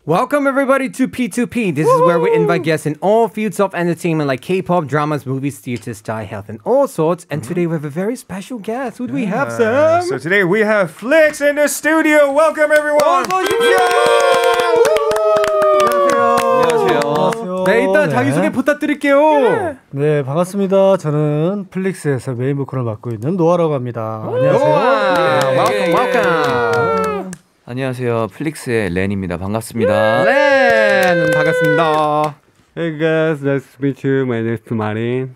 Welcome everybody to P2P. This is where we invite guests in all fields of entertainment like K-pop, dramas, movies, theater, style, health, and all sorts. And today we have a very special guest. Who do we have, Sam? So today we have Flix in the studio. Welcome everyone. 안녕하세요. 네, 일단 자기소개 부탁드릴게요. 네, 반갑습니다. 저는 플릭스에서 메인 보컬을 맡고 있는 노아라고 합니다. 안녕하세요. Welcome. 안녕하세요. 플릭스의 렌입니다. 반갑습니다. 렌, 반갑습니다. Hey guys, nice to meet you. My name is Marin.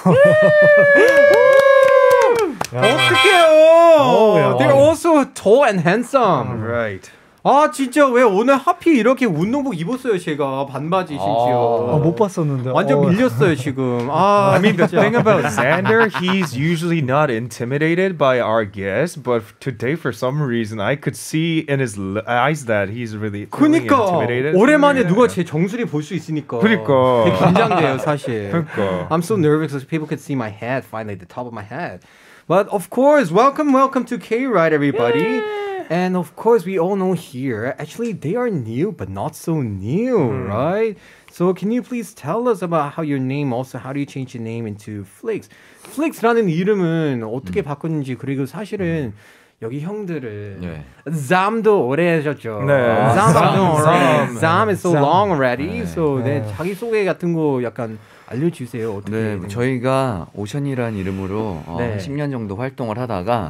어떡해요. They're also tall and handsome. Right. 아 진짜 왜 오늘 하필 이렇게 운동복 입었어요 제가 반바지 심지어 못 봤었는데 완전 밀렸어요 지금. I mean the thing about Xander, he's usually not intimidated by our guests, but today for some reason I could see in his eyes that he's really 그러니까 intimidated. 오랜만에 누가 제 정수리 볼 수 있으니까 그러니까 되게 긴장돼요 사실. 그러니까 I'm so nervous because people could see my head finally, the top of my head. But of course, welcome to K-Ride everybody. And of course, we all know here, actually, they are new, but not so new, right? So can you please tell us about how your name, also how do you change your name into Flix? Flix라는 이름은 어떻게 바꿨는지, 그리고 사실은 여기 형들은 잠도 오래 하셨죠. 네. 잠 is so long already. So 네, 자기 소개 같은 거 약간 알려주세요. 어떻게? 네, 저희가 오션이라는 이름으로 10년 정도 활동을 하다가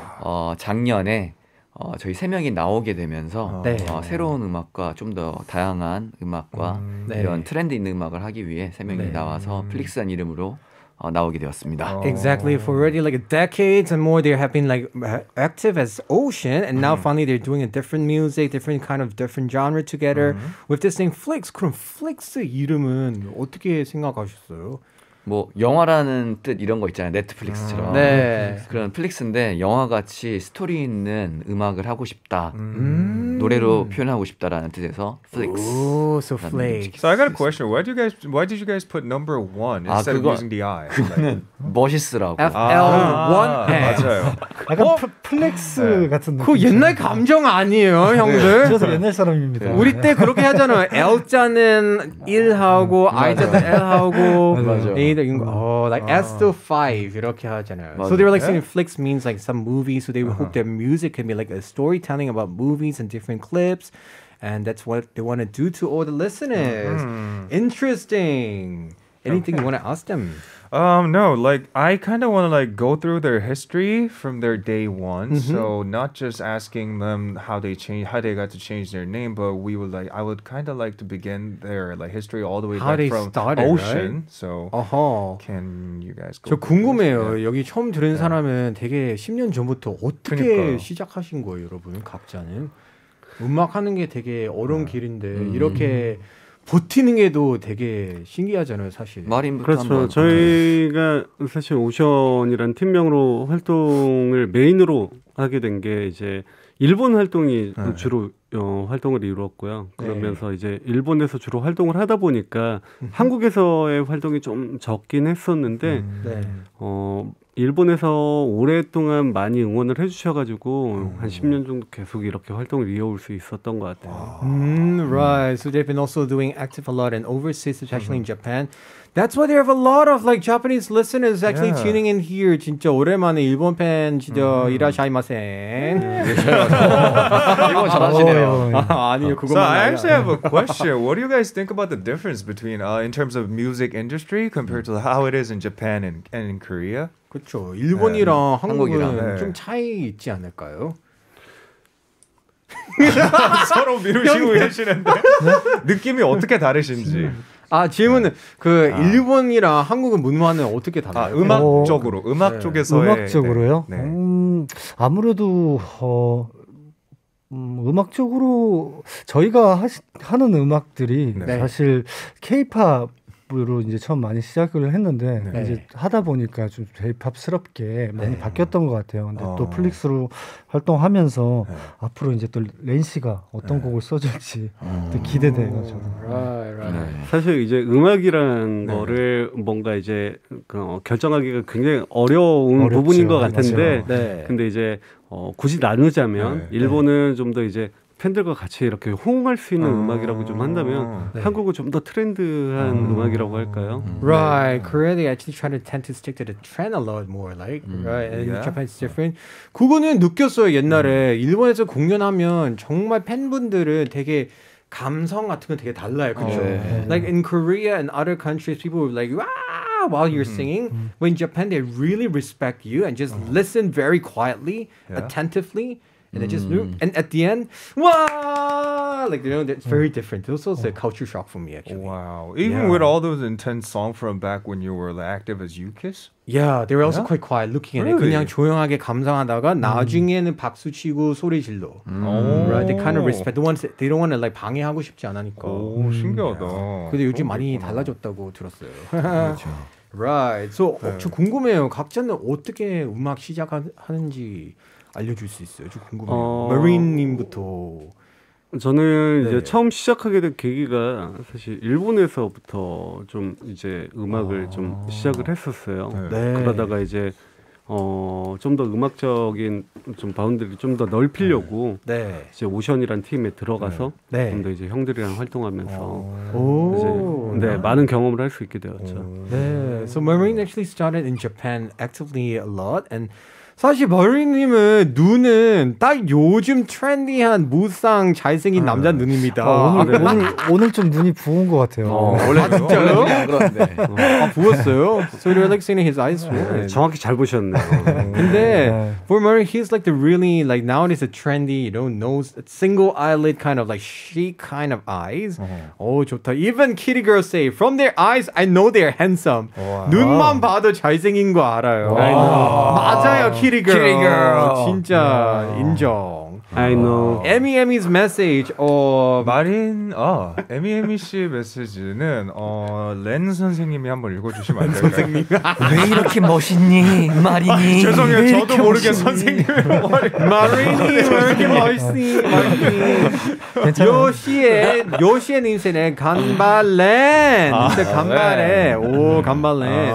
작년에 저희 세 명이 나오게 되면서 새로운 음악과 좀 더 다양한 음악과 이런 트렌드 있는 음악을 하기 위해 세 명이 나와서 플릭스라는 이름으로 나오게 되었습니다. Exactly. For already like a decades and more, they have been like active as Ocean, and now finally they're doing a different music, different genre together with this name Flix. 그럼 Flix 이름은 어떻게 생각하셨어요? 뭐 영화라는 뜻 이런 거 있잖아요. 넷플릭스처럼. 그런 플릭스인데 영화같이 스토리 있는 음악을 하고 싶다. 노래로 표현하고 싶다라는 뜻에서 플릭스. Oh, so Flix. So I got a question. Why did you guys put number 1 instead of using the I? 그거는 멋있으라고. FL1. 맞아요. 약간 플렉스 같은 느낌. 그 옛날 감정 아니에요, 형들? 저도 옛날 사람입니다. 우리 때 그렇게 하잖아요. L자는 1하고 I자는 L하고 like S to 5 이렇게 하잖아요. So they were like saying Flix means like some movies, so they would hope their music can be like a storytelling about movies and different clips, and that's what they want to do to all the listeners. Interesting. Anything you want to ask them? No, like I kind of want to like go through their history from their day one. So not just asking them how they got to change their name, but I would kind of like to begin their like history all the way How back they from started, Ocean. right? So can you guys go? 저 궁금해요. 여기 처음 들은 사람은 되게 10년 전부터 어떻게 시작하신 거예요, 여러분? 각자는 음악 하는 게 되게 어려운 길인데 이렇게 버티는 게도 되게 신기하잖아요, 사실. 그렇죠. 저희가 사실 오션이란 팀명으로 활동을 메인으로 하게 된 게 이제 일본 활동이 주로 활동을 이루었고요. 그러면서 이제 일본에서 주로 활동을 하다 보니까 한국에서의 활동이 좀 적긴 했었는데 일본에서 오랫동안 많이 응원을 해주셔가지고 한 10년 정도 계속 이렇게 활동을 이어올 수 있었던 것 같아요. Right. So they've been also doing active a lot in overseas, especially in Japan. That's why there have a lot of like Japanese listeners actually tuning in here. 진짜 오랜만에 일본 팬 진짜 이라샤이마센. 일본 잘하시네요. 아니요, 그거만. So I actually have a question. What do you guys think about the difference between in terms of music industry compared to how it is in Japan and in Korea? 그렇죠. 일본이랑 한국은 한국이랑. 좀 차이 있지 않을까요? 서로 미루시고 계시는데 느낌이 어떻게 다르신지. 질문은 그 일본이랑 한국은 문화는 어떻게 달라요? 음악적으로 음악 쪽에서의 음악적으로요? 아무래도 음악적으로 저희가 하는 음악들이 사실 K-pop 으로 이제 처음 많이 시작을 했는데 이제 하다 보니까 좀 J-pop스럽게 많이 바뀌었던 것 같아요. 근데 또 플릭스로 활동하면서 앞으로 이제 또 렌 씨가 어떤 곡을 써줄지 또 기대돼요. 저도. 사실 이제 음악이라는 거를 뭔가 이제 결정하기가 굉장히 어려운 부분인 것 같은데, 근데 이제 굳이 나누자면 일본은 좀 더 이제 팬들과 같이 이렇게 호응할 수 있는 음악이라고 좀 한다면 한국은 좀 더 트렌드한 음악이라고 할까요? Right, Korea they actually tend to stick to the trend a lot more, like right, and Japan's different. 그거는 느꼈어요 옛날에 일본에서 공연하면 정말 팬분들은 되게 감성 같은 건 되게 달라요, 그렇죠? Like in Korea and other countries, people were like, "Wow!" while you're singing. But in Japan, they really respect you and just listen very quietly, attentively, and they just move. And at the end, wow! Like that's very different. This was a culture shock for me, actually. Wow! Even with all those intense songs from back when you were active as UKISS. Yeah, they were also quite quiet, looking at it. 그냥 조용하게 감상하다가 나중에는 박수 치고 소리 질러. Right? They kind of respect the ones they don't want to like 방해하고 싶지 않으니까. 오, 신기하다. 근데 요즘 많이 달라졌다고 들었어요. Right. So 저 궁금해요. 각자는 어떻게 음악 시작하는지 알려줄 수 있어요? 저 궁금해요. 머린님부터. 저는 이제 처음 시작하게 된 계기가 사실 일본에서부터 좀 이제 음악을 좀 시작을 했었어요. 그러다가 이제 좀 더 음악적인 좀 바운드를 좀 더 넓히려고 이제 오션이란 팀에 들어가서 좀 더 이제 형들이랑 활동하면서 이제 많은 경험을 할 수 있게 되었죠. So Maureen actually started in Japan actively a lot and 사실 머리님은 눈은 딱 요즘 트렌디한 무쌍 잘생긴 남자 눈입니다. 오늘 좀 눈이 부은 것 같아요. 원래 진짜요? 부었어요? So you're like saying his eyes swollen. 정확히 잘 보셨네요. 근데 for Murray, he's like the really like nowadays a trendy, you know, nose single eyelid kind of like chic kind of eyes. 오 좋다. Even kitty girls say from their eyes, I know they're handsome. 눈만 봐도 잘생긴 거 알아요. 맞아요, kitty girl. 진짜 인정. I know. 에미에미's message. 에미에미 씨 메시지는 렌 선생님이 한번 읽어주시면 안 될까요? 선생님. 왜 이렇게 멋있니, 마린이? 죄송해요, 저도 모르게 선생님이 마린이 왜 이렇게 멋있니? 요시의 님새는 간발렌. 간발에. 오 간발렌.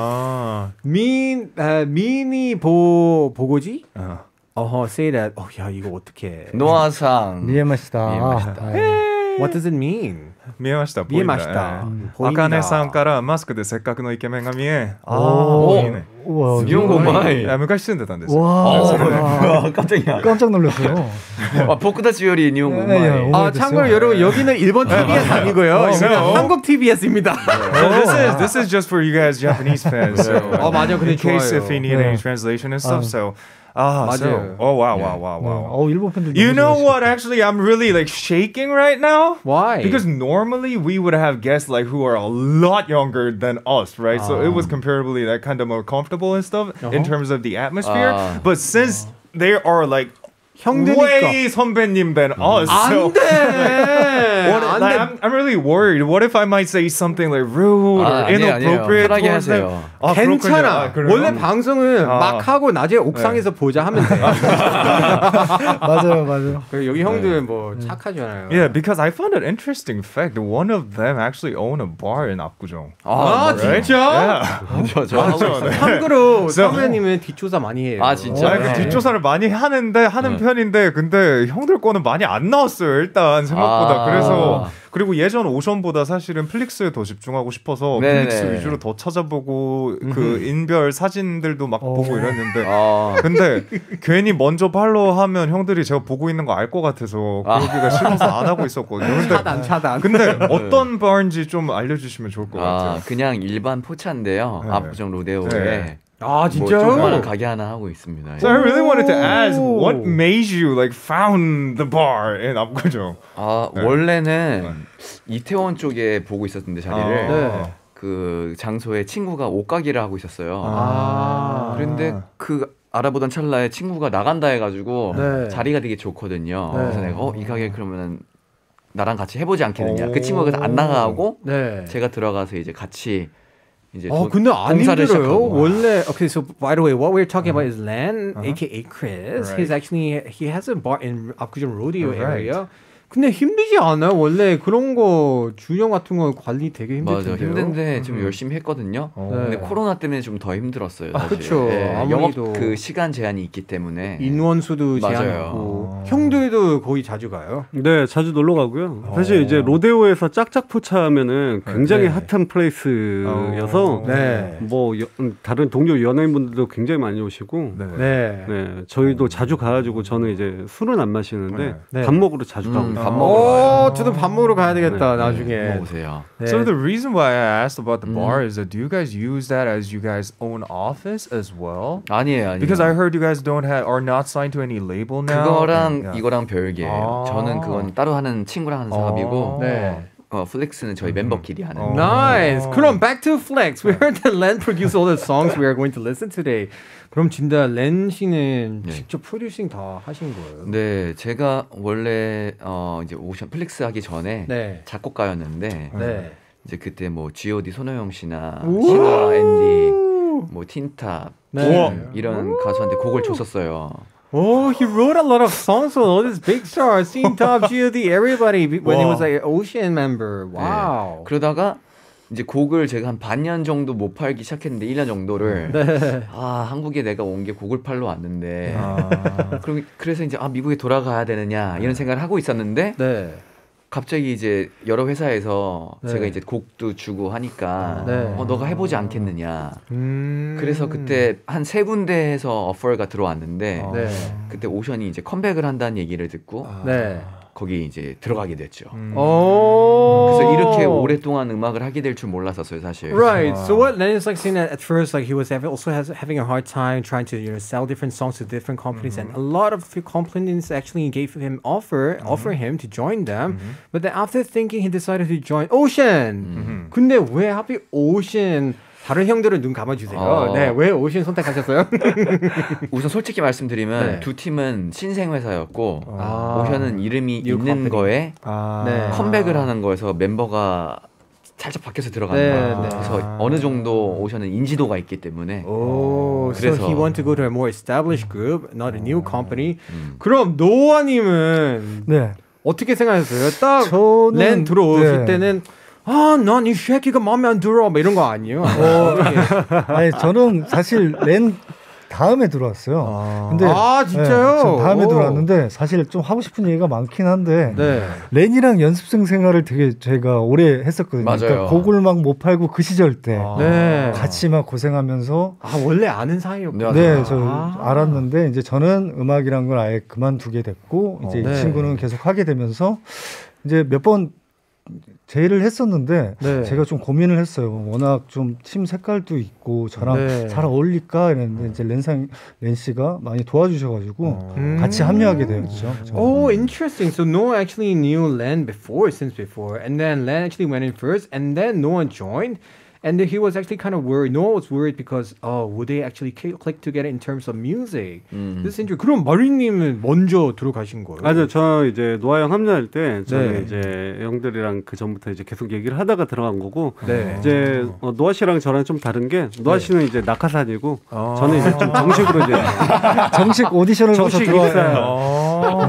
미니 보고지? say that. 야 이거 어떻게? 노아상. 미에마시다. What does it mean? 見えました。 見えました茜さんからマスクでせっかくのイケメンが見え。いいね。 日本語うまい。 昔住んでたんですよ。 깜짝 놀랐어요. 僕たちより日本語うまい。 참고로 여러분 여기는 일본 TBS 아니고요. 한국 TBS입니다. So this is just for you guys Japanese fans. So, 맞아. 근데 in case 좋아요. if you need any translation and stuff. So 맞아요. So, wow. 일본 팬들. You know what? Actually, I'm really like shaking right now. Why? Because normally we would have guests like who are a lot younger than us, right? So it was comparably like kind of more comfortable and stuff in terms of the atmosphere. But since they are like way 선배님 than us, so I'm really worried. What if I might say something like rude or inappropriate towards them? 괜찮아. 원래 방송은 막 하고 나중에 옥상에서 보자 하면 돼. 맞아요. 여기 형들 뭐 착하잖아요. Yeah, because I found an interesting fact. One of them actually own a bar in 압구정. 진짜? 참고로 선배님은 뒷조사 많이 해요. 진짜? 뒷조사를 많이 하는 편인데 근데 형들 거는 많이 안 나왔어요. 일단 생각보다. 그래서 그리고 예전 오션보다 사실은 플릭스에 더 집중하고 싶어서 플릭스 위주로 더 찾아보고 그 인별 사진들도 막 보고 이랬는데 근데 괜히 먼저 팔로우하면 형들이 제가 보고 있는 거 알 것 같아서 그러기가 싫어서 안 하고 있었거든요. 근데, 차단. 근데 어떤 바인지 좀 알려주시면 좋을 것 같아요. 그냥 일반 포차인데요. 압구정 로데오에. 진짜요? 조그마한 가게 하나 하고 있습니다. So I really wanted to ask, what made you like found the bar in 압구정? 원래는 이태원 쪽에 보고 있었는데 자리를 그 장소에 친구가 옷가게를 하고 있었어요. 그런데 그 알아보던 찰나에 친구가 나간다 해가지고 자리가 되게 좋거든요. 그래서 내가 이 가게 그러면 나랑 같이 해보지 않겠느냐. 그 친구가 그래서 안 나가고 제가 들어가서 이제 같이 이제 근데 안 힘들어요. 시작하고. 원래 okay, so by the way, what we're talking about is Len, aka Chris. He has a bar in 압구정 rodeo area. 근데 힘들지 않아요? 원래 그런 거 주연 같은 거 관리 되게 힘들던데요. 맞아, 힘든데 좀 열심히 했거든요. 근데 코로나 때문에 좀 더 힘들었어요. 사실. 그렇죠. 네, 영업 그 시간 제한이 있기 때문에 인원수도 제한있고 형들도 거의 자주 가요? 네, 자주 놀러 가고요. 사실 이제 로데오에서 짝짝 포차하면은 굉장히 핫한 플레이스여서 뭐 다른 동료 연예인분들도 굉장히 많이 오시고 네, 저희도 자주 가가지고 저는 이제 술은 안 마시는데 밥 먹으러 자주 가고 있어요. 밥 먹으러 저도 밥 먹으러 가야 되겠다 나중에. 오세요. So the reason why I asked about the bar is that do you guys use that as you guys own office as well? 아니에요. Because I heard you guys are not signed to any label now. 그거랑 이거랑 별개예요. 저는 그건 따로 하는 친구랑 하는 사업이고. 플렉스는 저희 멤버끼리 하는. Nice. 그럼 back to Flex. We heard that Len produced all the songs we are going to listen today. 그럼 진짜 렌 씨는 직접 프로듀싱 다 하신 거예요? 네, 제가 원래 이제 오션 플렉스 하기 전에 작곡가였는데 이제 그때 뭐 G.O.D 손호영 씨나 신화 앤디, 뭐 틴탑 이런 가수한테 곡을 줬었어요. Oh, he wrote a lot of songs for all these big stars, Teen-Top, G.O.D, everybody when he was like an Ocean member. Wow. 네. 그러다가 이제 곡을 제가 한 반년 정도 못 팔기 시작했는데 1년 정도를 한국에 내가 온 게 곡을 팔러 왔는데 그래서 이제 미국에 돌아가야 되느냐 이런 생각을 하고 있었는데 갑자기 이제 여러 회사에서 제가 이제 곡도 주고 하니까 너가 해보지 않겠느냐. 그래서 그때 한 3군데에서 오퍼가 들어왔는데 그때 오션이 이제 컴백을 한다는 얘기를 듣고 거기 이제 들어가게 됐죠. 그래서 이렇게 오랫동안 음악을 하게 될 줄 몰랐었어요, 사실. Right. So what Len is like saying that at first, like he was having a hard time trying to sell different songs to different companies, and a lot of companies actually gave him offer him to join them. But then after thinking, he decided to join Ocean. 근데 왜 하필 Ocean? 다른 형들은 눈 감아주세요. 왜 오션 선택하셨어요? 우선 솔직히 말씀드리면 두 팀은 신생 회사였고 오션은 이름이 있는 거에 컴백을 하는 거에서 멤버가 살짝 바뀌어서 들어가는 거예요. 그래서 어느 정도 오션은 인지도가 있기 때문에 그래서 so he wanted to go to a more established group, not a new company. 그럼 노아님은 어떻게 생각하셨어요? 딱 렌 들어오실 때는 난 이 쉐키가 마음에 안 들어. 뭐 이런 거 아니에요? 아니, 저는 사실 렌 다음에 들어왔어요. 근데 진짜요? 다음에 들어왔는데 사실 좀 하고 싶은 얘기가 많긴 한데 렌이랑 연습생 생활을 되게 제가 오래 했었거든요. 맞아요. 그러니까 곡을 막 못 팔고 그 시절 때 같이 막 고생하면서 원래 아는 사이였구나. 네, 저 알았는데 이제 저는 음악이란 걸 아예 그만두게 됐고 이제 이 친구는 계속 하게 되면서 이제 몇 번 제의를 했었는데 제가 좀 고민을 했어요. 워낙 좀 팀 색깔도 있고 저랑 잘 어울릴까 이랬는데 이제 렌 씨가 많이 도와주셔가지고 같이 합류하게 되었죠. Oh, interesting. So no one actually knew Len since before, and then Len actually went in first, and then no one joined. And then he was actually kind of worried. No one was worried because would they actually click together in terms of music? This is interesting. 그럼 마리님은 먼저 들어가신 거예요? 아니요, 저 이제 노아 형 합류할 때 저는 이제 형들이랑 그 전부터 이제 계속 얘기를 하다가 들어간 거고 이제 노아 씨랑 저랑 좀 다른 게 노아 씨는 이제 낙하산이고 저는 이제 좀 정식으로 이제 정식 오디션을 봐서 들어와요.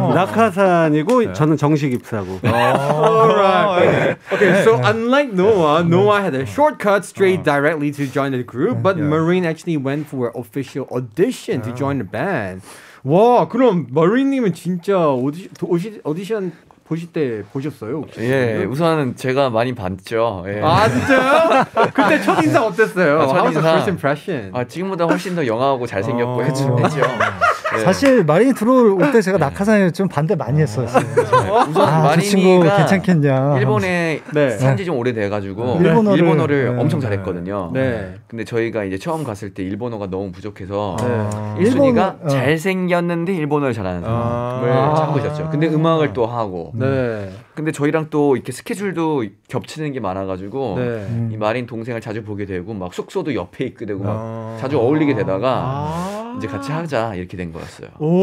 낙하산이고 저는 정식 입사고. Alright. Okay, so unlike Noah had a shortcut straight directly to join the group, but Marine actually went for an official audition to join the band. 와, 그럼 마린님은 진짜 오디션 보실 때 보셨어요? 혹시? 우선은 제가 많이 봤죠. 진짜요? 그때 첫인상 어땠어요? How was the first impression? 지금보다 훨씬 더 영하고 잘생겼고 했죠. 사실 마린이 들어올 때 제가 낙하산에 좀 반대 많이 했었어요. 우선 마린이가 괜찮겠냐. 일본에 산지 좀 오래돼가지고 일본어를 엄청 잘했거든요. 근데 저희가 이제 처음 갔을 때 일본어가 너무 부족해서 1순위가 잘생겼는데 일본어를 잘하는 사람을 찾고 있었죠. 근데 음악을 또 하고 근데 저희랑 또 이렇게 스케줄도 겹치는 게 많아가지고 이 마린 동생을 자주 보게 되고 막 숙소도 옆에 있게 되고 막 자주 어울리게 되다가 이제 같이 하자 이렇게 된 거였어요.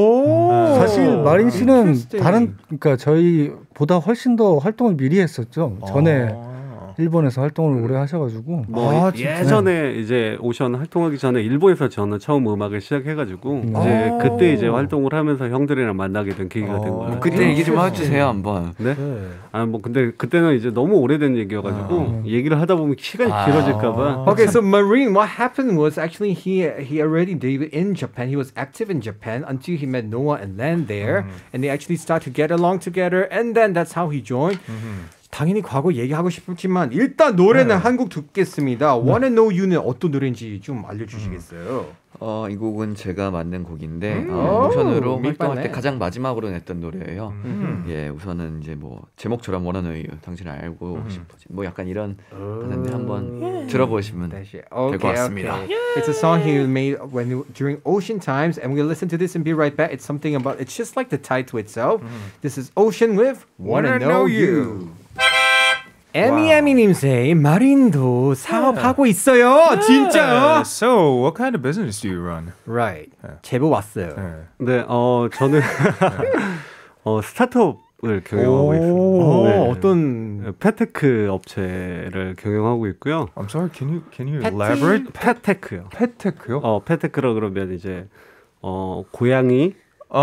사실 마린 씨는 그러니까 저희보다 훨씬 더 활동을 미리 했었죠. 전에 일본에서 활동을 오래 하셔가지고 뭐 예전에 이제 오션 활동하기 전에 일본에서 저는 처음 음악을 시작해가지고 이제 그때 이제 활동을 하면서 형들이랑 만나게 된 계기가 된 거예요. 그때 얘기 좀 해주세요 한번. 네? 아 뭐 근데 그때는 이제 너무 오래된 얘기여가지고 얘기를 하다 보면 시간이 길어질까봐. Okay, so Marine, what happened was actually he already debuted in Japan. He was active in Japan until he met Noah and Len there, and they actually start to get along together, and then that's how he joined. 당연히 과거 얘기하고 싶지만 일단 노래는 한곡 듣겠습니다. Wanna Know You는 어떤 노래인지 좀 알려주시겠어요? 이 곡은 제가 만든 곡인데 오션으로 활동할 때 가장 마지막으로 냈던 노래예요. 예, 우선은 이제 뭐 제목처럼 Wanna Know You, 당신을 알고 싶어지. 뭐 약간 이런 가사인데 한번 들어보시면 될 것 같습니다. Okay. It's a song he made during Ocean Times, and we'll listen to this and be right back. It's something about. It's just like the title itself. This is Ocean with Wanna Know You. 에미에미님 say 마린도 사업하고 있어요. 진짜요? So, what kind of business do you run? Right. 제보 왔어요. 네, 저는 스타트업을 경영하고 있습니다. 네. 어떤 펫테크 업체를 경영하고 있고요. I'm sorry, can you elaborate? 펫테크요. 펫테크요? 펫테크라 그러면 이제 고양이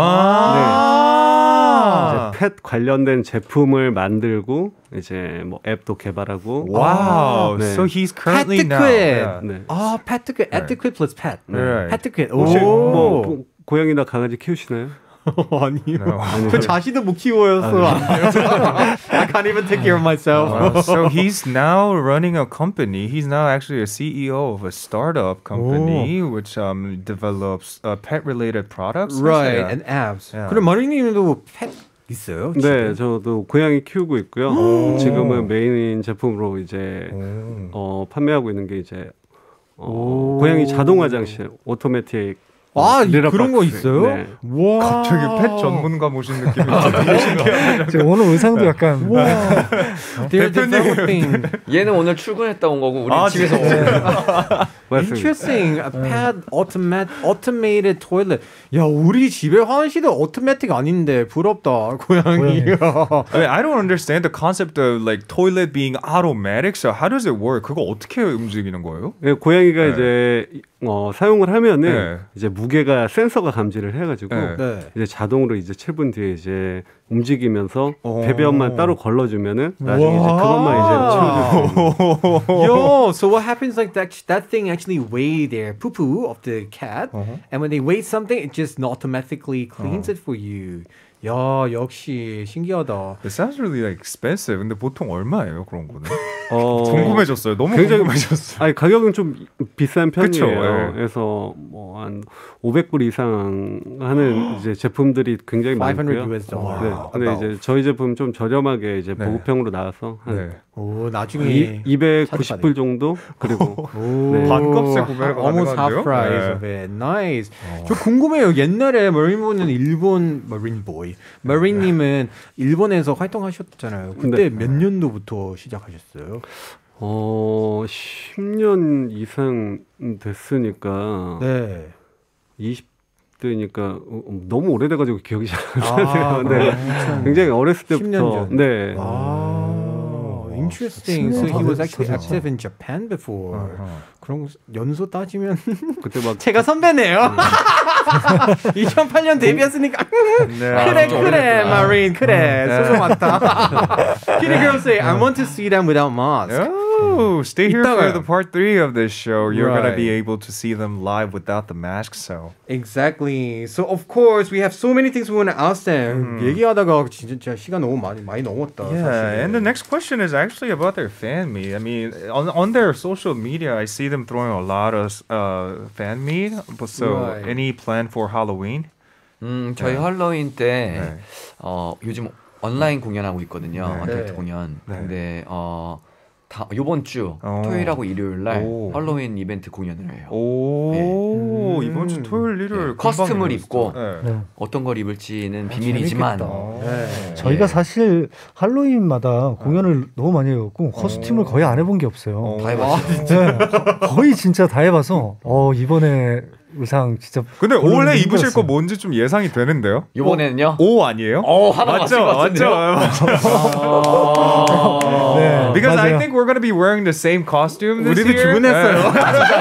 이제 펫 관련된 제품을 만들고 이제 뭐 앱도 개발하고. Wow. 네. So he's currently now. 네. 펫테크, 에티켓 플러스 펫. 펫테크. 혹시 뭐 고양이나 강아지 키우시나요? 아니요. 그 자신도 못 키워서 안 돼요. I can't even take care of myself. So he's now running a company. He's now actually a CEO of a startup company which develops pet-related products. Right, and apps. 그럼 마리님도 펫 있어요? 네, 저도 고양이 키우고 있고요. 지금은 메인 제품으로 이제 판매하고 있는 게 이제 고양이 자동 화장실, 오토매틱. 그런 거 있어요? 네. 와. 갑자기 펫 전문가 모신 느낌이 오늘 의상도 약간 대표님. 얘는 오늘 출근했다 온 거고 우리 집에서 Interesting. A pet automated toilet. 야, 우리 집에 화장실은 오토매틱 아닌데 부럽다. 고양이가. I don't understand the concept of like toilet being automatic. So how does it work? 그거 어떻게 움직이는 거예요? 네, 고양이가 이제 사용을 하면은 이제 무게가 센서가 감지를 해가지고 이제 자동으로 이제 7분 뒤에 이제 움직이면서 배변만 따로 걸러주면은 나중에 이제 그것만 이제 채워주고. Yo, so what happens like that thing actually weigh their poo-poo of the cat, and when they weigh something, it just automatically cleans it for you. 야, 역시 신기하다. It sounds really like expensive. 근데 보통 얼마예요 그런 거는? 궁금해졌어요. 너무 굉장히 궁금해졌어요. 아니 가격은 좀 비싼 편이에요. 그쵸, 네. 그래서 뭐 한 500불 이상 하는 이제 제품들이 굉장히 많고요. $500. 네. 근데 이제 저희 제품 좀 저렴하게 이제 보급형으로 나와서 한 오, 나중에 290불 정도 그리고 반값에 구매가 almost half 가능한데요? price of it. Nice. 저 궁금해요. 옛날에 머린보이는 일본 머린님은 일본에서 활동하셨잖아요. 그때 몇 년도부터 시작하셨어요? 10년 이상 됐으니까 20대니까 너무 오래돼가지고 기억이 잘 안 나요. 네. 굉장히 어렸을 때부터 10년 전. 네. Interesting. So he was actually active in Japan before. 그럼 연소 따지면 그때 막 제가 선배네요. 2008년 데뷔했으니까 그래 마린 그래 소송 많다. Kitty girls say I want to see them without mask. Oh, stay here 이따가요. for the part 3 of this show. You're gonna be able to see them live without the mask. So Exactly. So of course we have so many things we want to ask them. 얘기하다가 진짜 시간 너무 많이 넘었다. yeah, 사실. and the next question is actually about their fan meet. I mean, on their social media, I see them throwing a lot of fan meet. But so, any plan for Halloween? 저희 할로윈 때 요즘 온라인 공연하고 있거든요. 언택트 공연. 근데 이번 주 토요일하고 일요일 날 할로윈 이벤트 공연을 해요. 오, 이번 주 토요일 일요일 커스텀을 입고 어떤 걸 입을지는 비밀이지만 저희가 사실 할로윈마다 공연을 너무 많이 해갖고 커스튬을 거의 안 해본 게 없어요. 다 해봤어요. 거의 진짜 다 해봐서 이번에 의상 진짜. 근데 올해 입으실 거 뭔지 좀 예상이 되는데요? 이번에는요? 오 아니에요? 하나 맞을 것 같은데요? 맞죠. Because I think we're gonna be wearing the same costume this 우리도 year. 주문했어요.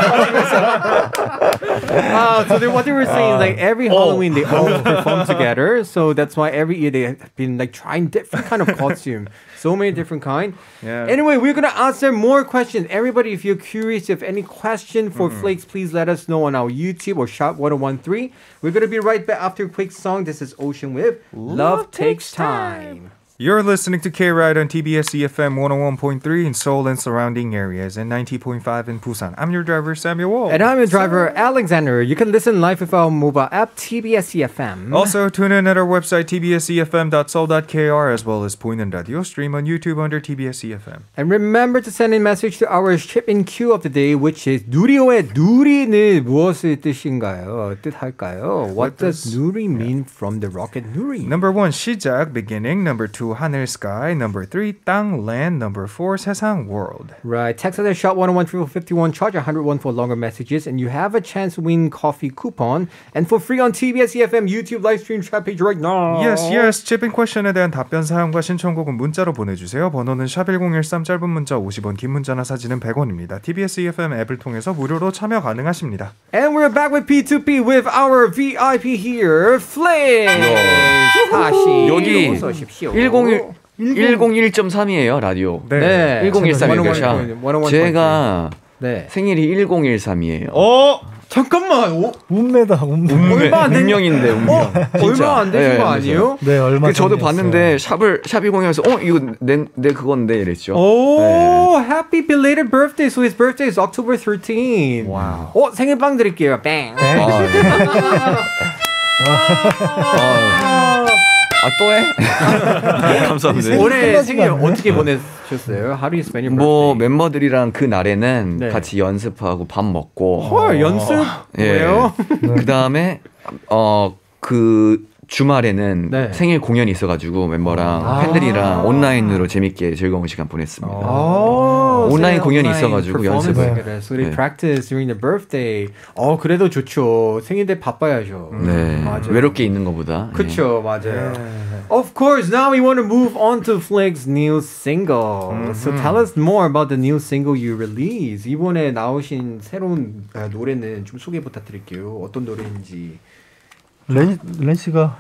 So what they were saying is like every Halloween they all perform together. So that's why every year they have been like trying different kind of costume. So many different kind. Yeah. Anyway, we're gonna answer more questions. Everybody, if you're curious, if any question for Flakes, please let us know on our YouTube or Shop 1013. We're gonna be right back after a quick song. This is Ocean with Love Takes Time. You're listening to K-Ride on TBS EFM 101.3 in Seoul and surrounding areas and 90.5 in Busan. I'm your driver, Samuel Wall. And I'm your driver, Alexander. You can listen live with our mobile app, TBS EFM. Also, tune in at our website, tbsefm.seoul.kr, as well as 보이는 radio stream on YouTube under TBS EFM. And remember to send in message to our ship-in queue of the day, which is 누리호의 누리는 무엇의 뜻인가요? 뜻할까요? What does 누리 mean from the rocket 누리? Number 1, 시작, beginning. Number 2, 하늘, sky. Number 3, 땅, land. Number 4, 세상, world. Right. Text us at Shop 101 charge 101 for longer messages, and you have a chance to win coffee coupon. And for free on TBS EFM YouTube live stream chat page right now. Yes. 칩인 퀘션에 대한 답변 사연과 신청곡은 문자로 보내주세요. 번호는 샵1013, 짧은 문자 50원, 긴 문자나 사진은 100원입니다. TBS EFM 앱을 통해서 무료로 참여 가능하십니다. And we're back with P2P with our VIP here, Flakes. 다시 여기 어서 오십시오. 101.3이에요 라디오. 네. 1013이니까 제가 생일이 1013이에요. 잠깐만. 운매다. 얼마 안 된 운명인데 운명. 얼마 안 되신 거 아니에요? 네, 얼마 저도 봤는데 샵 20에서 이거 내 그건데 이랬죠. Happy belated birthday. So his birthday is October 13. Wow. 생일빵 드릴게요. 뱅. 또 해? 감사합니다. 올해 생일 어떻게 보내셨어요? How do you spend your birthday? 멤버들이랑 그 날에는 같이 연습하고 밥 먹고. 헐, 연습? 왜요? 그 다음에 그 주말에는 생일 공연이 있어가지고 멤버랑 팬들이랑 온라인으로 재밌게 즐거운 시간 보냈습니다. 온라인 공연이 있어가지고 연습을. So they practice during the birthday. 그래도 좋죠. 생일 때 바빠야죠. 네, 맞아요. 외롭게 있는 것보다. 그렇죠, 맞아요. Of course, now we want to move on to Flakes' new single. So tell us more about the new single you released. 이번에 나오신 새로운 노래는 좀 소개 부탁드릴게요. 어떤 노래인지. 렌 씨가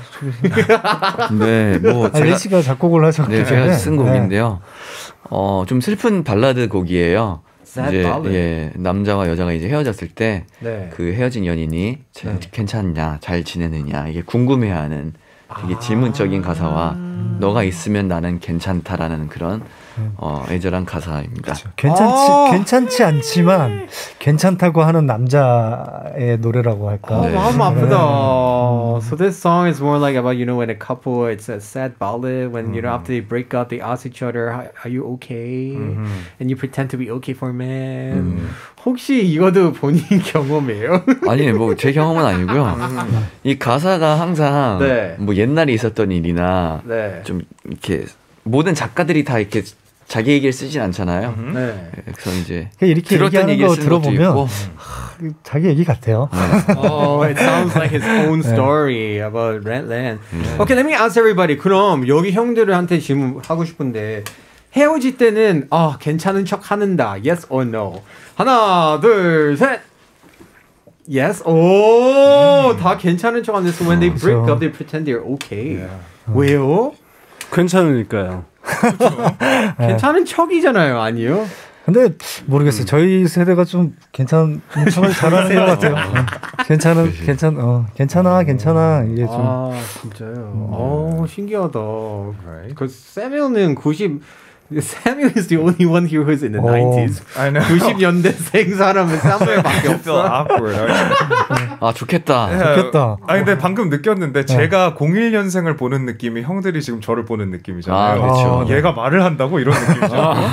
네, 렌 씨가 작곡을 하셨기 때문에 제가 쓴 곡인데요. 좀 슬픈 발라드 곡이에요. 이제 남자와 여자가 이제 헤어졌을 때 그 헤어진 연인이 괜찮냐, 잘 지내느냐 이게 궁금해하는 되게 질문적인 가사와 너가 있으면 나는 괜찮다라는 그런 애절한 가사입니다. 괜찮지 않지만 괜찮다고 하는 남자의 노래라고 할까? 마음 아프다. So this song is more like about, when a couple, it's a sad ballad when, after they break up, they ask each other, are you okay? And you pretend to be okay for a man. 혹시 이것도 본인 경험이에요? 아니, 제 경험은 아니고요. 이 가사가 항상 옛날에 있었던 일이나 좀 이렇게 모든 작가들이 다 이렇게 자기 얘기를 쓰진 않잖아요. 그래서 이제 이렇게 얘기하는 거 들어보면 자기 얘기 같아요. It sounds like his own story about Redland. Okay, let me ask everybody. 그럼 여기 형들한테 질문하고 싶은데 헤어질 때는 괜찮은 척 하는다. Yes or no? 하나, 둘, 셋. Yes. 다 괜찮은 척 하는데 so when they break up, they pretend they're okay. 왜요? 괜찮으니까요. 괜찮은 척이잖아요, 아니요? 근데 모르겠어요. 저희 세대가 좀 괜찮은 척을 잘하는 것 같아요. 괜찮아 이게 좀. 진짜요? 신기하다. 그 세밀은 Samuel is the only one here who's in the 90s. I know. 90년대생 사람은 Samuel밖에 없어. awkward. 좋겠다. 근데 방금 느꼈는데 제가 01년생을 보는 느낌이 형들이 지금 저를 보는 느낌이잖아요. 그렇죠. 얘가 말을 한다고 이런 느낌이잖아요.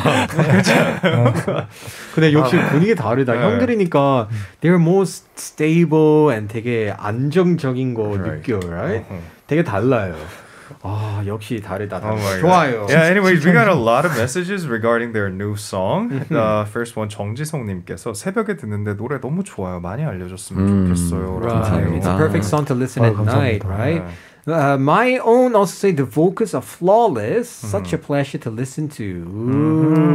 근데 역시 분위기 다르다. 형들이니까 they're more stable and 되게 안정적인 거 느껴, right? 되게 달라요. 역시 다르다. 좋아요. Yeah, anyways, we got a lot of messages regarding their new song. The first one, 정지성님께서 새벽에 듣는데 노래 너무 좋아요. 많이 알려줬으면 좋겠어요. Right. It's a perfect song to listen at night, right? My own also say the vocals are flawless. Such a pleasure to listen to.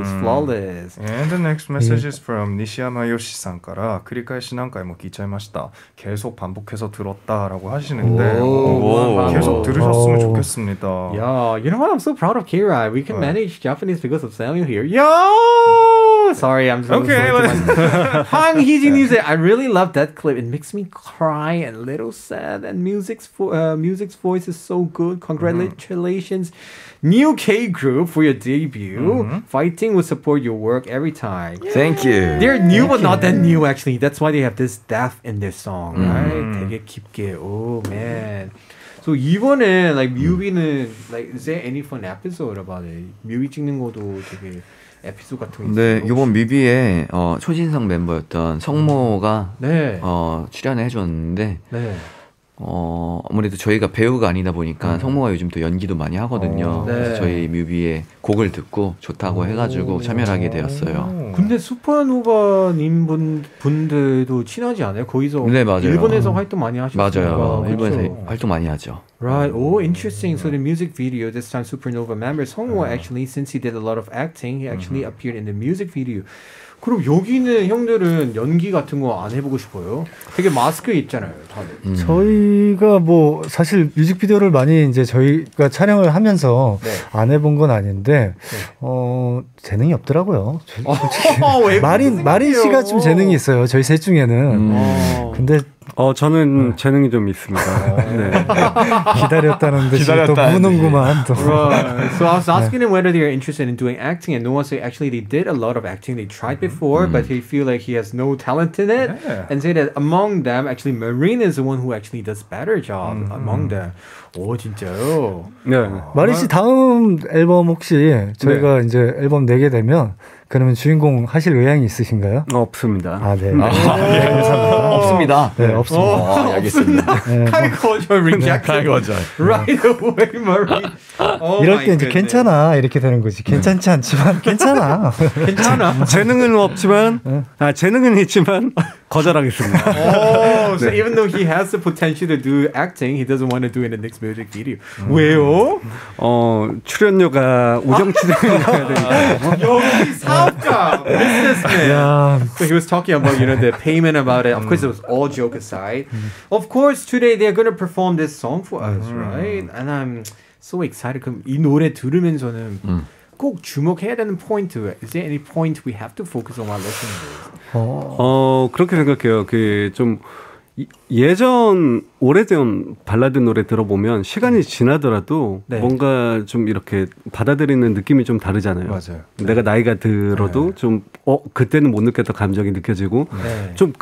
it's flawless. And the next message is from Nishiyama Yoshiさんから 繰り返し何回も聞いちゃいました. 계속 반복해서 들었다라고 하시는데 계속 들으셨으면 좋겠습니다. Yeah, you know what? I'm so proud of K-Ride. We can manage Japanese because of Samuel here. Yo! Sorry, I'm so okay. Hang Hee-jin said, I really love that clip. It makes me cry and a little sad. And music's voice is so good. Congratulations, new K group, for your debut. Fighting will support your work every time. Thank you. They're new, but not that new actually. That's why they have this depth in their song, right? 되게 깊게. Oh man. So 이번에 like 뮤비는 like is there any fun episode about it? 뮤비 찍는 것도 되게 에피소드 같은 거 있어요? 네, 이번 뮤비에 초진성 멤버였던 성모가 출연을 해줬는데 아무래도 저희가 배우가 아니다 보니까 성모가 요즘 또 연기도 많이 하거든요. 그래서 저희 뮤비에 곡을 듣고 좋다고 해가지고 참여를 하게 되었어요. 근데 슈퍼노바님 분들도 친하지 않아요? 거기서 네, 맞아요. 일본에서 활동 많이 하셨어요. 맞아요. 일본에서 활동 많이 하죠. Right. Oh, interesting. So the music video, this time Supernova member 성모 actually, since he did a lot of acting, he actually appeared in the music video. 그럼 여기는 형들은 연기 같은 거 안 해보고 싶어요? 되게 마스크 있잖아요, 다들. 저희가 뭐 사실 뮤직비디오를 많이 이제 저희가 촬영을 하면서 안 해본 건 아닌데 재능이 없더라고요. 마린 씨가 좀 재능이 있어요. 저희 셋 중에는. 근데 저는 재능이 좀 있습니다. 네. 기다렸다는 듯이 또 무는구만. 또. Right. So I was asking him whether they are interested in doing acting, and Noah said actually they did a lot of acting. They tried before, but they feel like he has no talent in it, and say that among them, actually Marine is the one who actually does better job among them. 오 진짜요? 네. 마린 씨 다음 앨범 혹시 저희가 이제 앨범 내게 되면 그러면 주인공 하실 의향이 있으신가요? 없습니다. 아, 네. 감사합니다. 없습니다. 네, 없습니다. 알겠습니다. 칼 거절, reject. 칼 거절. Right away, Marine. 이럴 때 이제 괜찮아 이렇게 되는 거지. 괜찮지 않지만 괜찮아. 괜찮아. 재능은 없지만 재능은 있지만 거절하겠습니다. So even though he has the potential to do acting, he doesn't want to do it in the next music video. 왜요? 출연료가 우정 출연료가 되니까. 여기 사업가, businessman. So he was talking about the payment about it. Of course, it was all joke aside. Of course, today they're going to perform this song for us, right? And I'm so excited. 그럼 이 노래 들으면서는 꼭 주목해야 되는 포인트. Is there any point we have to focus on while listening to this? 그렇게 생각해요. 좀 예전 오래전 발라드 노래 들어보면 시간이 지나더라도 뭔가 좀 이렇게 받아들이는 느낌이 좀 다르잖아요. 맞아요. 내가 나이가 들어도 좀 그때는 못 느꼈던 감정이 느껴지고 좀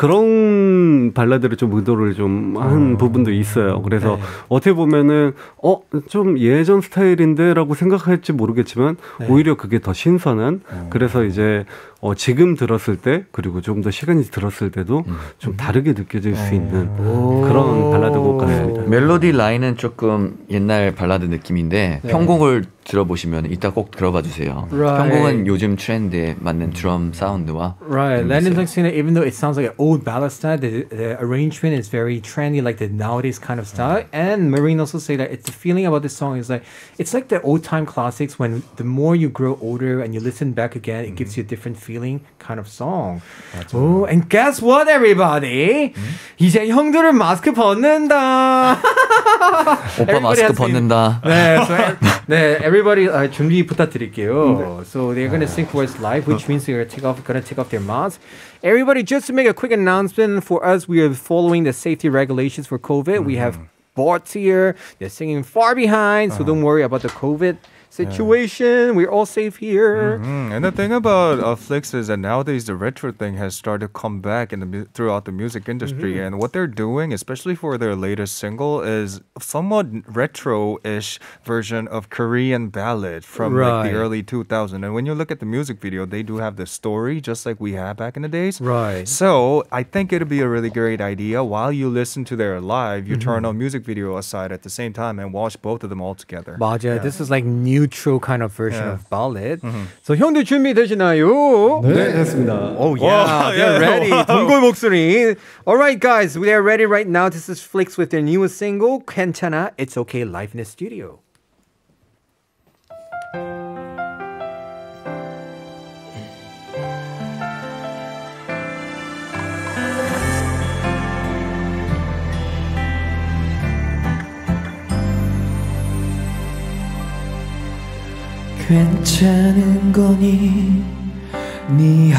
그런 발라드를 좀 의도를 좀 한 부분도 있어요. 그래서 어떻게 보면은 좀 예전 스타일인데라고 생각할지 모르겠지만 오히려 그게 더 신선한 그래서 이제 지금 들었을 때 그리고 좀 더 시간이 들었을 때도 좀 다르게 느껴질 수 있는 그런 발라드 곡 같습니다. 멜로디 라인은 조금 옛날 발라드 느낌인데 편곡을 들어보시면 이따 꼭 들어봐 주세요. 편곡은 요즘 트렌드에 맞는 드럼 사운드와 Right. Landon's like saying that even though it sounds like an old ballad style, the arrangement is very trendy, like the nowadays kind of style. And Marine also say that it's the feeling about this song is like it's like the old time classics when the more you grow older and you listen back again, it gives you a different feeling kind of song. Oh, and guess what, everybody? 이제 형들은 마스크 벗는다. 오빠 마스크 벗는다. 네, everybody 준비 부탁드릴게요. So they're gonna sing for us live, which means they're gonna take off their masks. Everybody, just to make a quick announcement for us, we are following the safety regulations for COVID. We have bots here. They're singing far behind, so don't worry about the COVID situation. We're all safe here. And the thing about Flix is that nowadays the retro thing has started to come back throughout the music industry. And what they're doing, especially for their latest single, is somewhat retro-ish version of Korean ballad from like the early 2000s. And when you look at the music video, they do have the story just like we had back in the days. Right. So I think it'd be a really great idea while you listen to their live, you turn on music video aside at the same time and watch both of them all together. 맞아요. This is like neutral kind of version of ballad. So 형들 준비되시나요? 네, 됐습니다. Oh yeah, they're ready. 동굴 목소리. All right, guys, we are ready right now. This is Flix with their newest single, 괜찮아, It's Okay, live in the studio. 괜찮은 거니 네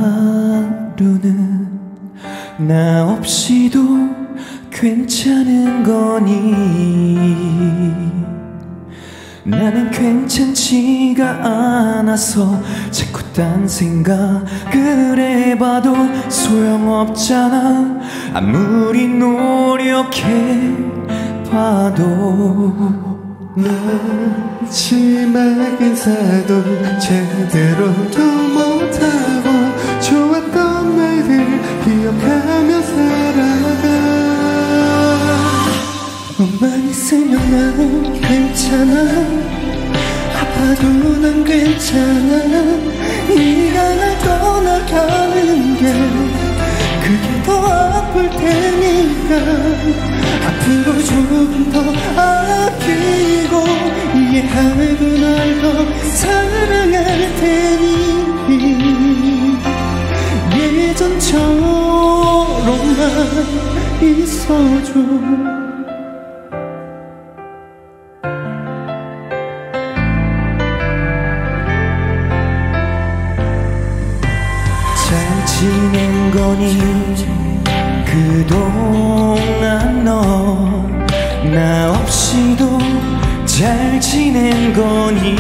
하루는 나 없이도 괜찮은 거니 나는 괜찮지가 않아서 자꾸 딴 생각을 해봐도 소용없잖아 아무리 노력해봐도 마지막 인사도 제대로도 못하고 좋았던 날들 기억하며 살아가 너만 있으면 난 괜찮아 아파도 난 괜찮아 네가 날 떠나가는 게 그게 더 아플 테니까 앞으로 조금 더 아끼고 이해하고 날 더 사랑할 테니 예전처럼만 있어줘 지낸 거니 그동안 너 나 없이도 잘 지낸 거니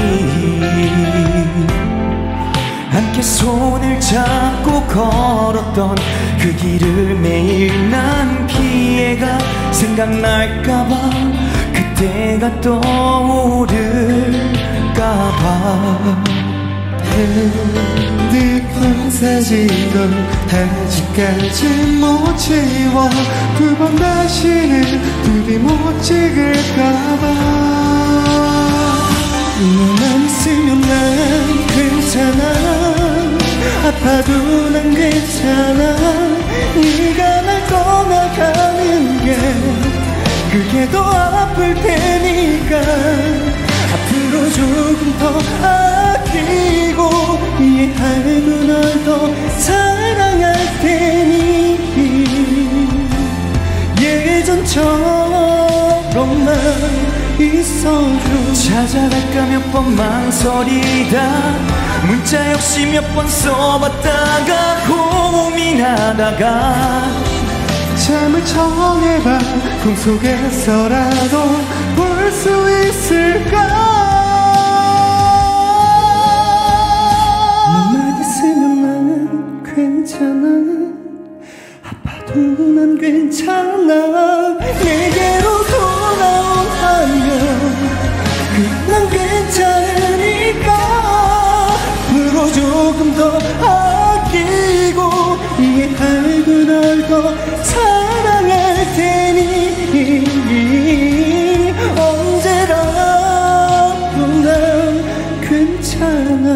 함께 손을 잡고 걸었던 그 길을 매일 난 피해가 생각날까봐 그때가 떠오를까봐 핸드폰 사진도 아직까지 못 지워 두 번 다시는 둘이 못 찍을까봐 너만 있으면 난 괜찮아 아파도 난 괜찮아 네가 날 떠나가는 게 그게 더 아플 테니까 앞으로 조금 더 아끼고 이해하고 널 더 사랑할 테니 예전처럼만 있어줘 찾아갈까 몇 번 망설이다 문자 역시 몇 번 써봤다가 고민하다가 잠을 청해봐 꿈속에서라도 볼 수 있을까 너만 있으면 나는 괜찮아 아파도 난 괜찮아 내게로 돌아온다면 난 괜찮으니까 앞으로 조금 더 아끼고 이해하고 널 더 사랑할 테니 언제라도 난 괜찮아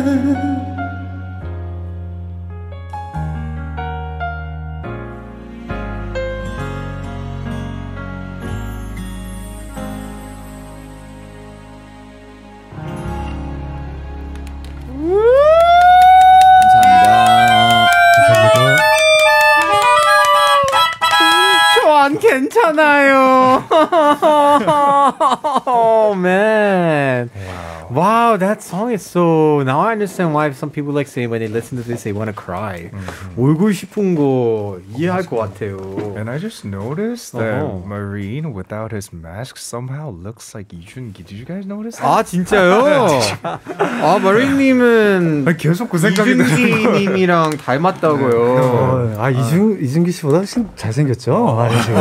괜찮아요. Oh man. Wow, that song is so. Now I understand why some people like say when they listen to this they want to cry. 울고 싶은 거 이해할 것 같아요. And I just noticed that Marine without his mask somehow looks like 이준기. Did you guys notice that? 아 진짜요? 아 마린님은 계속 그 생각이 이준기님이랑 닮았다고요. 아 이준기 씨보다 훨씬 잘생겼죠?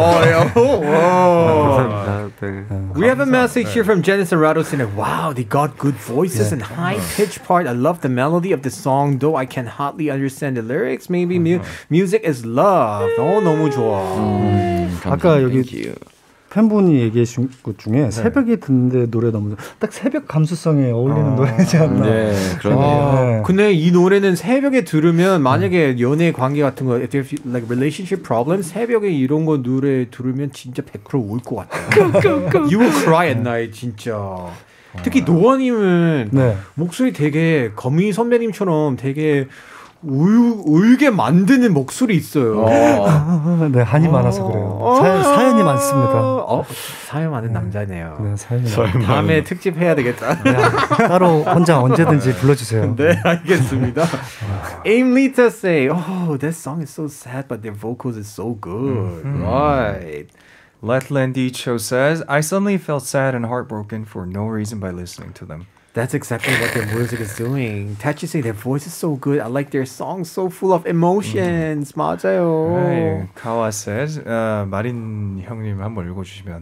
감사합니다. 네. We have a message here from Janice and Rado saying, wow, they got good voices and high-pitched part. I love the melody of the song, though I can hardly understand the lyrics. Maybe music is love. 너무 좋아. 아까 여기 팬분이 얘기해 준 것 중에 새벽에 듣는데 노래 너무 딱 새벽 감수성에 어울리는 노래지 않나. 네, 그러네요. 근데 이 노래는 새벽에 들으면 만약에 연애 관계 같은 거, if there's like relationship problems, 새벽에 이런 거 노래 들으면 진짜 100% 울 것 같아요. You will cry at night, 진짜. 특히 노원님은 목소리 되게 거미 선배님처럼 되게 울게 만드는 목소리 있어요. 네, 한이 많아서 그래요. 사연이 많습니다. 사연 많은 남자네요. 네, 사연이 많아요. 다음에 특집 해야 되겠다. 네, 따로 혼자 언제든지 불러주세요. 네, 알겠습니다. Aim Lita say, oh, that song is so sad, but their vocals is so good. Right. Let Landicho says, I suddenly felt sad and heartbroken for no reason by listening to them. That's exactly what their music is doing. Tachi say their voice is so good. I like their songs so full of emotions. 맞아요. Right. Kawa says, 마린 형님 한번 읽어주시면.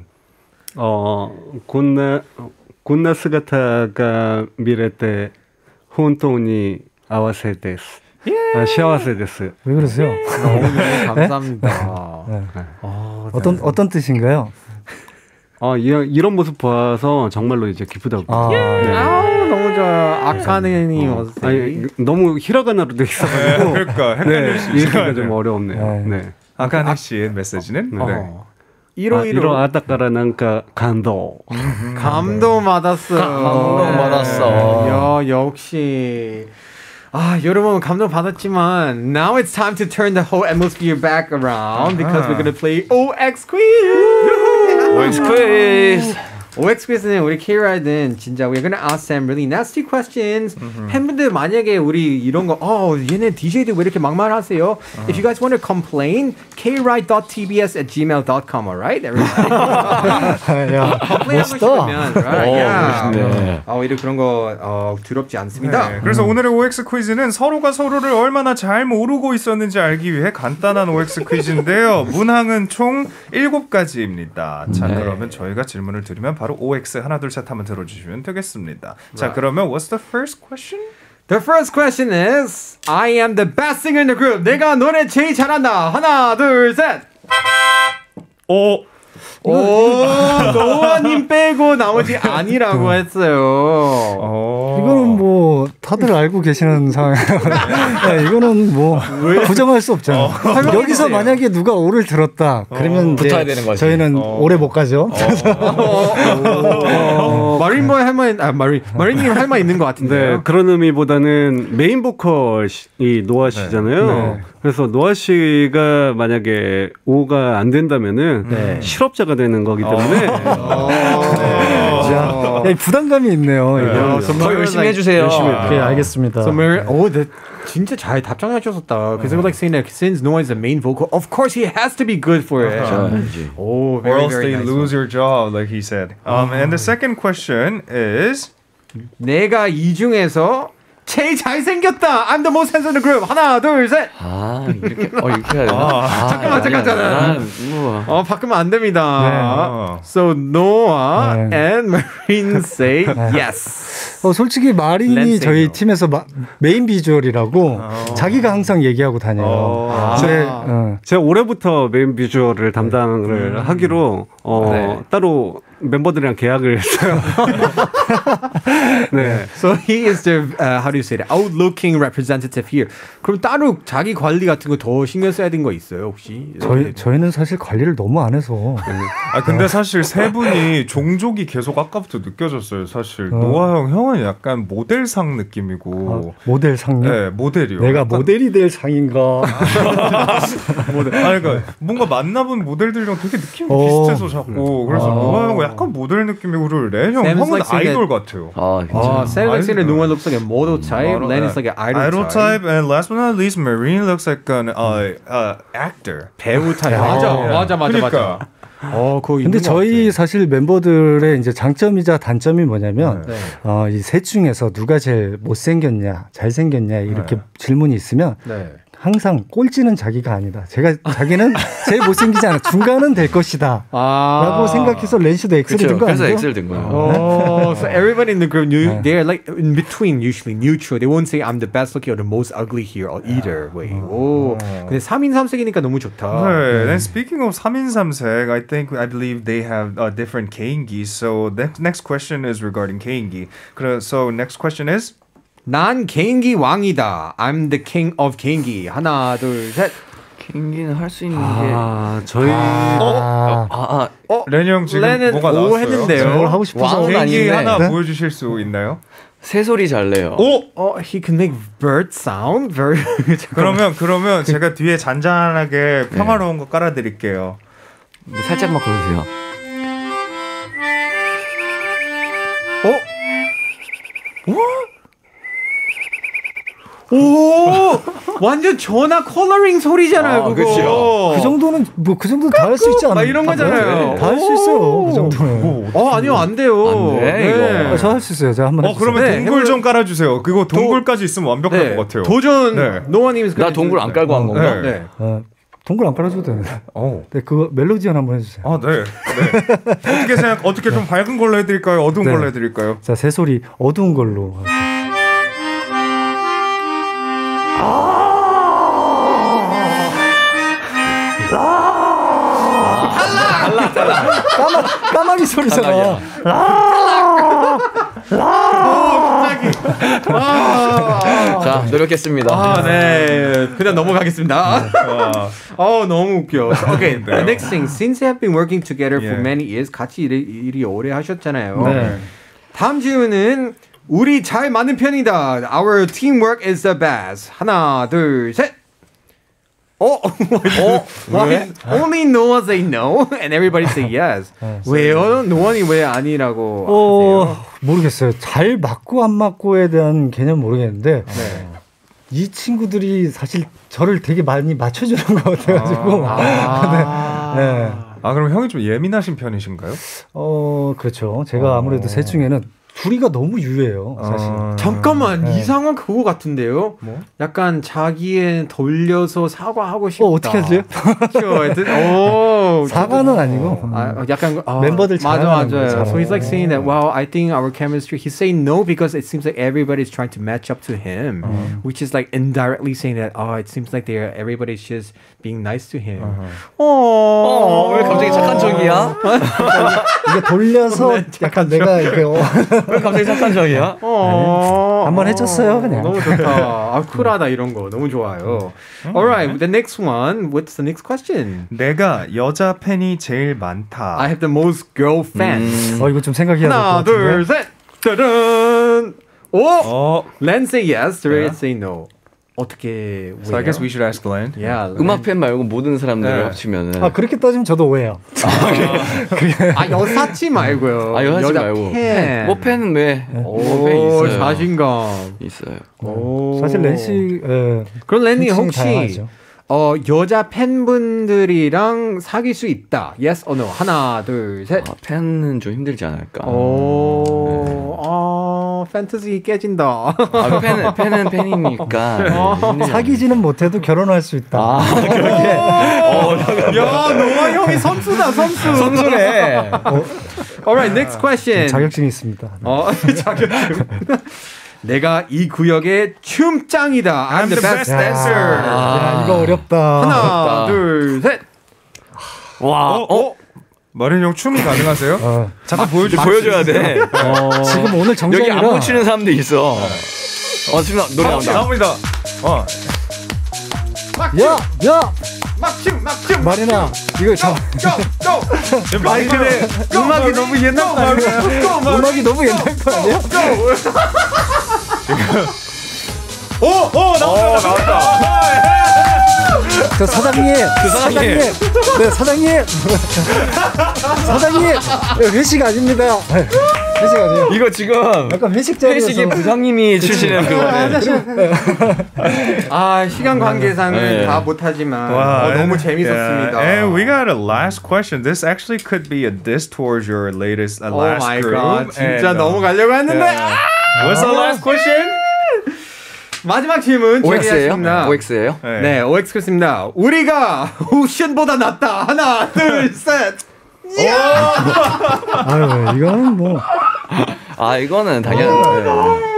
곤나 스가타가 미레테 혼돈이 아와세 데스. 시아와세 데스. 왜 그러세요? 감사합니다. 네? 네. 어떤 뜻인가요? 이런 모습 봐서 정말로 이제 기쁘다고. 네. 너무 좋아요. 아카네님 어떠세요? 너무 히라가나로 돼 있어가지고. 그러니까 헷갈릴 수 있어요. 읽기가 좀 어려웠네요. 네. 아카네 씨의 메시지는? 네. 1호 아따까라 난가 감동. 감동 받았어요. 감동 받았어. 역시. 여러분 감동 받았지만 now it's time to turn the whole atmosphere back around because we're gonna play OX quiz. OX quiz. OX 퀴즈는 우리 K-Ride는 진짜 we're gonna ask them really nasty questions. 팬분들 만약에 우리 이런 거 얘네 DJ들 왜 이렇게 막말하세요? If you guys want to complain, kride.tbs@gmail.com, alright? Everybody. 멋있다. 멋있네. 오히려 그런 거 두렵지 않습니다. 네, 그래서 오늘의 OX 퀴즈는 서로가 서로를 얼마나 잘 모르고 있었는지 알기 위해 간단한 OX 퀴즈인데요. 문항은 총 7가지입니다. 자, 그러면 저희가 질문을 드리면 바로 OX 하나 둘 셋 한번 들어주시면 되겠습니다. 자, 그러면 what's the first question? The first question is I am the best singer in the group. 내가 노래 제일 잘한다. 하나 둘 셋. 노아님 빼고 나머지 아니라고 했어요. 이거는 뭐 다들 알고 계시는 상황이에요. 네, 이거는 뭐 부정할 수 없잖아요. 여기서 만약에 누가 오를 들었다 그러면 붙어야 되는 거지. 저희는 오래 못 가죠. 마린보이 마린님 할 말 있는 것 같은데요. 네, 그런 의미보다는 메인 보컬이 노아 씨잖아요. 네. 그래서 노아 씨가 만약에 5가 안 된다면은 실업자가 되는 거기 때문에 부담감이 있네요. 더 열심히 해주세요. 열심히. 네, 알겠습니다. 진짜 잘 답장해 주셨다. Because like saying that since Noah is the main vocal, of course he has to be good for it. Or else they lose your job, like he said. And the second question is 내가 이 중에서 제일 잘생겼다. I'm the most handsome in the group. 하나, 둘, 셋. 이렇게 해야 되나? 잠깐만. 바꾸면 안 됩니다. So Noah and Marine say yes. 솔직히 마린이 저희 팀에서 메인 비주얼이라고 자기가 항상 얘기하고 다녀요. 제가 올해부터 메인 비주얼을 담당을 하기로 따로 멤버들이랑 계약을 했어요. 네. So he is the how do you say that? Outlooking representative here. 그럼 따로 자기 관리 같은 거 더 신경 써야 되는 거 있어요, 혹시? 저희는 사실 관리를 너무 안 해서. 근데 사실 세 분이 종족이 계속 아까부터 느껴졌어요. 사실 노아 형은 약간 모델상 느낌이고. 모델상요? 네, 모델이요. 내가 모델이 될 상인가? 그러니까 뭔가 만나본 모델들이랑 되게 느낌이 비슷해서 자꾸 그래서 노아 형은 약간 모델 느낌이고 렌 형은 아이돌 같아요. Sam looks like Noah looks like a model type. Len is like an idol type. And last but not least, Marine looks like an actor. 배우 타입. 맞아. 근데 저희 사실 멤버들의 이제 장점이자 단점이 뭐냐면 이 셋 중에서 누가 제일 못생겼냐, 잘생겼냐 이렇게 질문이 있으면 항상 꼴찌는 자기가 아니다. 자기는 제일 못생기지 않아. 중간은 될 것이다. 라고 생각해서 렌시도 X를 든 거 아니죠? 그래서 X를 든 거예요. So everybody in the group, they're like in between, usually neutral. They won't say I'm the best looking or the most ugly here or either way. 근데 3인 3색이니까 너무 좋다. 네. And speaking of 3인 3색, I believe they have different 개인기. So the next question is regarding 개인기. So next question is? 난 개인기 왕이다. I'm the king of 개인기. 하나, 둘, 셋. 개인기는 할 수 있는 게 저희 렌이 형 지금 뭐가 나왔어요? 했는데요. 뭘 하고 싶어서 개인기 하나 보여주실 수 있나요? 새소리 잘 내요. He can make bird sound? 그러면 제가 뒤에 잔잔하게 평화로운 거 깔아드릴게요. 살짝만 걸으세요. 오, 완전 전화 컬러링 소리잖아요. 그거. 그렇죠. 그 정도는 그 정도 다 할 수 있지 않나요? 이런 거잖아요. 다 할 수 있어요. 그 정도는. 아니요, 안 돼요. 안 돼, 저 할 수 있어요. 제가 한번 해주세요. 그러면 동굴 좀 깔아주세요. 그거 동굴까지 있으면 완벽할 것 같아요. 도전. 노아님. 나 동굴 안 깔고 한 건가? 네. 동굴 안 깔아줘도 됩니다. 네, 그거 멜로디언 한번 해주세요. 네. 어떻게 좀 밝은 걸로 해드릴까요? 어두운 걸로 해드릴까요? 자, 새소리 어두운 걸로. 까마귀 소리잖아. 갑자기. 자, 노력했습니다. 네. 그냥 넘어가겠습니다. 너무 웃겨. Okay, the next thing. Since they have been working together for many years, 같이 일이 오래 하셨잖아요. 네. 다음 질문은 우리 잘 맞는 편이다. Our teamwork is the best. 하나, 둘, 셋. Why? Only Noah say no and everybody say yes. 왜요? 노원이 왜 아니라고 하세요? 모르겠어요. 잘 맞고 안 맞고에 대한 개념 모르겠는데 이 친구들이 사실 저를 되게 많이 맞춰주는 것 같아가지고. 네. 그럼 형이 좀 예민하신 편이신가요? 그렇죠. 제가 아무래도 셋 중에는 둘이가 너무 유해요, 사실. 잠깐만, 이 상황 그거 같은데요? 뭐? 약간 자기에 돌려서 사과하고 싶다. 어떻게 하지? 사과는 아니고. 약간 멤버들 맞아요. So he's like saying that, well, I think our chemistry. He's saying no because it seems like everybody's trying to match up to him, which is like indirectly saying that, it seems like everybody's just being nice to him. 왜 갑자기 착한 척이야? 이게 돌려서 약간 내가 이렇게 왜 갑자기 착한 척이야? 한번 해줬어요, 그냥. 너무 좋다. 쿨하다 이런 거 너무 좋아요. Alright, the next one. What's the next question? 내가 여자 팬이 제일 많다. I have the most girl fans. 이거 좀 생각해야 될 것 하나, 같은데. 둘, 셋. 따란. Len say yes, Ray say no. 어떻게? So I guess we should ask Len. Yeah. 음악 팬 말고 모든 사람들을 합치면은. 그렇게 따지면 저도 오해요. 여사치 말고요. 여사치 여자 말고. 팬. 뭐 팬은 왜? 팬 있어요. 자신감 있어요. 사실 렌 씨. 그럼 렌이 혹시 다양하죠. 여자 팬분들이랑 사귈 수 있다. Yes or no? 하나, 둘, 셋. 팬은 좀 힘들지 않을까? 판타지 깨진다. 팬은 팬이니까. 사귀지는 못해도 결혼할 수 있다. 그렇게. 야, 노아 형이 선수다, 선수. 선수네. Alright, next question. 자격증이 있습니다. 자격증. 내가 이 구역의 춤짱이다. I'm the best dancer. 야, 이거 어렵다. 하나, 둘, 셋. 와, 마린 형 춤 가능하세요? 잠깐 보여줘야 돼. 지금 오늘 정장이라 여기 안무 추는 사람도 있어. 지금 노래 나온다. 나옵니다. 야, 막춤. 마리나, 이거 마이크에 음악이 너무 옛날 거 아니야? 음악이 너무 옛날 거 아니야? 나왔다. 저 사장님. 네, 사장님. 회식 아닙니다. 회식 아니에요. 이거 지금 약간 회식 자리에서 회식에 부장님이 추시는 그거네. 시간 관계상은 다 못하지만 너무 재밌었습니다. And we got a last question. This actually could be a diss towards your latest last my group. God, 진짜 넘어가려고 했는데. What's the last question? 마지막 질문 드리겠습니다. OX예요? 네, OX 였습니다. 우리가 오션보다 낫다. 하나, 둘, 셋. 이거는 뭐. 이거는 당연히.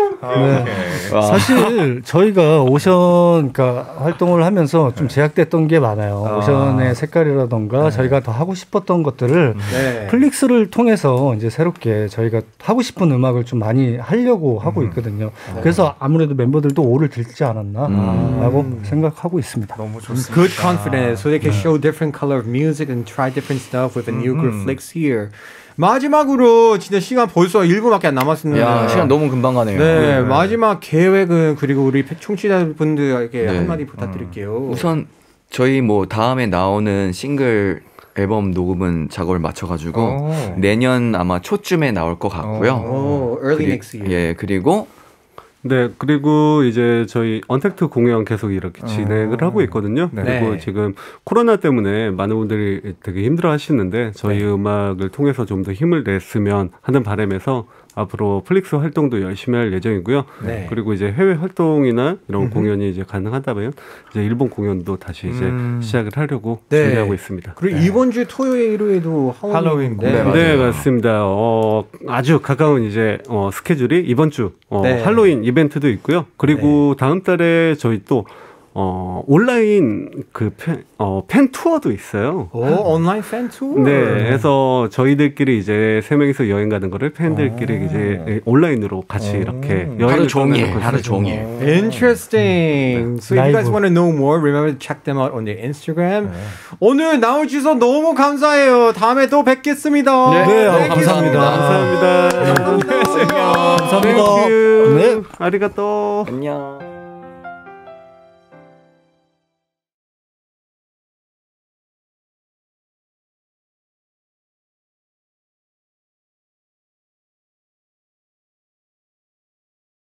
사실 저희가 오션 활동을 하면서 좀 제약됐던 게 많아요. 오션의 색깔이라던가 저희가 더 하고 싶었던 것들을 플릭스를 통해서 이제 새롭게 저희가 하고 싶은 음악을 좀 많이 하려고 하고 있거든요. 그래서 아무래도 멤버들도 오를 들지 않았나 라고 생각하고 있습니다. 너무 좋습니다. Good confidence, so they can show different color of music and try different stuff with a new group Flix here. 마지막으로 진짜 시간 벌써 1분밖에 안 남았습니다. 야, 시간 너무 금방 가네요. 네, 마지막 계획은 그리고 우리 청취자분들에게 한마디 부탁드릴게요. 우선 저희 뭐 다음에 나오는 싱글 앨범 녹음은 작업을 맞춰가지고 내년 아마 초쯤에 나올 것 같고요. early next year. 예, 그리고 네, 그리고 이제 저희 언택트 공연 계속 이렇게 진행을 하고 있거든요. 그리고 지금 코로나 때문에 많은 분들이 되게 힘들어 하시는데 저희 음악을 통해서 좀 더 힘을 냈으면 하는 바람에서 앞으로 플릭스 활동도 열심히 할 예정이고요. 그리고 이제 해외 활동이나 이런 공연이 이제 가능하다면 이제 일본 공연도 다시 이제 시작을 하려고 준비하고 있습니다. 그리고 이번 주 토요일, 일요일에도 할로윈 공연. 네, 맞습니다. 아주 가까운 이제 스케줄이 이번 주 할로윈 이벤트도 있고요. 그리고 다음 달에 저희 또 온라인 그 팬 투어도 있어요. 온라인 팬 투어? 네, 그래서 저희들끼리 이제 3명이서 여행 가는 거를 팬들끼리 이제 온라인으로 같이 이렇게 하루 종일. Interesting. So if you guys want to know more, remember to check them out on their Instagram. 오늘 나와주셔서 너무 감사해요. 다음에 또 뵙겠습니다. 감사합니다. 감사합니다. 감사합니다. 네, 아리가또. 안녕.